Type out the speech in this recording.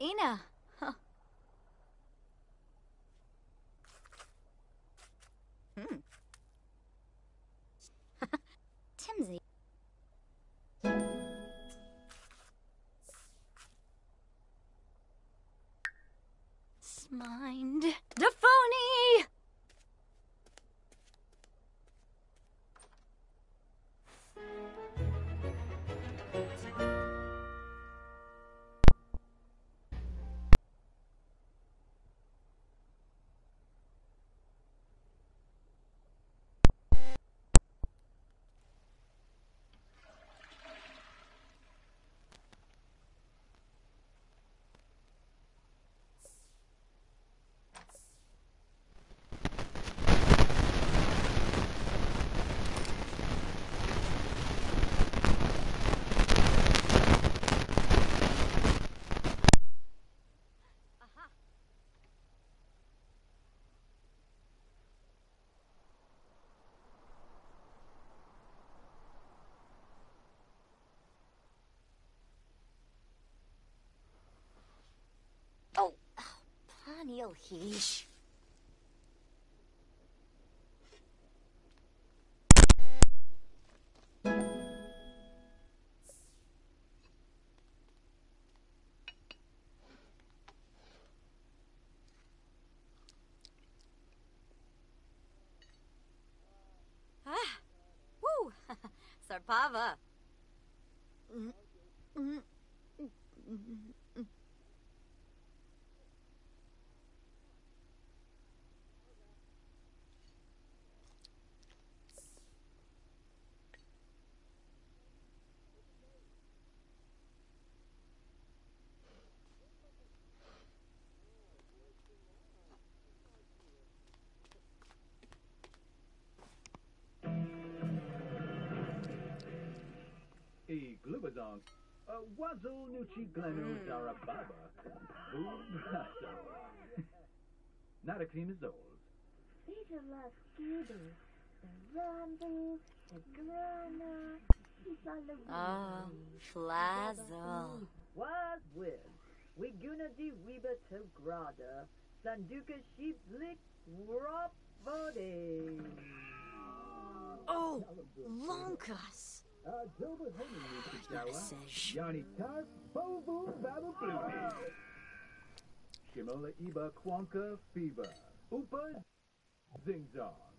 Ina. Huh. Timsy. Smind. Dephony! Oh, Panil Heesh. Ah, woo! Sarpava. E glubadon. Wazoo nuchi glenu darababa. Boobraso. Not a cream is old. These are love scooters. The rumble, the grana, Oh, Flazzle. Was with. We gonna di reba to grada. Sanduka sheep lick ropode. Oh, Lonkas. Sesh. Yanni Tarp, Bovu, Babu Blue. Shimola Iba Quanka Fever. Upa Zingzong.